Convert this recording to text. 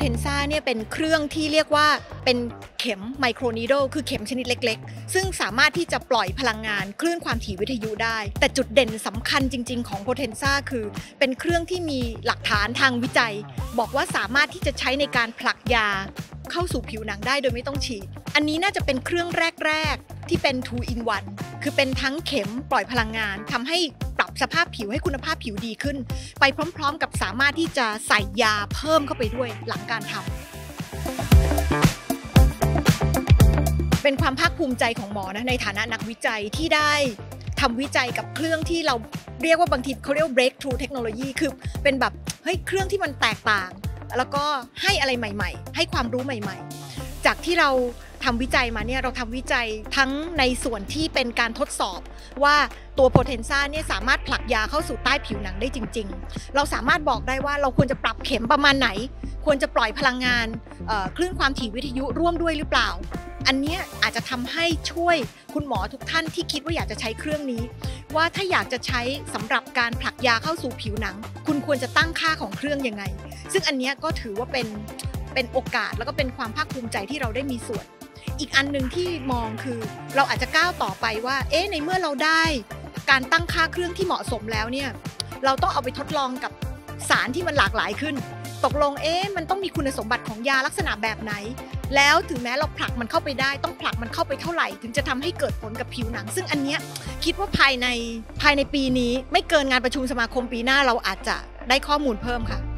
Potenza เนี่ยเป็นเครื่องที่เรียกว่าเป็นเข็มไมโครนีโดคือเข็มชนิดเล็กๆซึ่งสามารถที่จะปล่อยพลังงานคลื่นความถี่วิทยุได้แต่จุดเด่นสำคัญจริงๆของ Potenza คือเป็นเครื่องที่มีหลักฐานทางวิจัยบอกว่าสามารถที่จะใช้ในการผลักยาเข้าสู่ผิวหนังได้โดยไม่ต้องฉีดอันนี้น่าจะเป็นเครื่องแรกๆที่เป็น 2 in 1คือเป็นทั้งเข็มปล่อยพลังงานทำให้ปรับสภาพผิวให้คุณภาพผิวดีขึ้นไปพร้อมๆกับสามารถที่จะใส่ยาเพิ่มเข้าไปด้วยหลังการทำเป็นความภาคภูมิใจของหมอนะในฐานะนักวิจัยที่ได้ทำวิจัยกับเครื่องที่เราเรียกว่าบางทีเขาเรียกว่า breakthrough technology คือเป็นแบบเฮ้ยเครื่องที่มันแตกต่างแล้วก็ให้อะไรใหม่ๆให้ความรู้ใหม่ๆจากที่เราทำวิจัยมาเนี่ยเราทำวิจัยทั้งในส่วนที่เป็นการทดสอบว่าตัว Potenza เนี่ยสามารถผลักยาเข้าสู่ใต้ผิวหนังได้จริงๆเราสามารถบอกได้ว่าเราควรจะปรับเข็มประมาณไหนควรจะปล่อยพลังงานคลื่นความถี่วิทยุร่วมด้วยหรือเปล่าอันนี้อาจจะทำให้ช่วยคุณหมอทุกท่านที่คิดว่าอยากจะใช้เครื่องนี้ว่าถ้าอยากจะใช้สำหรับการผลักยาเข้าสู่ผิวหนังคุณควรจะตั้งค่าของเครื่องยังไงซึ่งอันนี้ก็ถือว่าเป็นโอกาสแล้วก็เป็นความภาคภูมิใจที่เราได้มีส่วนอีกอันหนึ่งที่มองคือเราอาจจะก้าวต่อไปว่าในเมื่อเราได้การตั้งค่าเครื่องที่เหมาะสมแล้วเนี่ยเราต้องเอาไปทดลองกับสารที่มันหลากหลายขึ้นตกลงมันต้องมีคุณสมบัติของยาลักษณะแบบไหนแล้วถึงแม้เราผลักมันเข้าไปได้ต้องผลักมันเข้าไปเท่าไหร่ถึงจะทำให้เกิดผลกับผิวหนังซึ่งอันเนี้ยคิดว่าภายในปีนี้ไม่เกินงานประชุมสมาคมปีหน้าเราอาจจะได้ข้อมูลเพิ่มค่ะ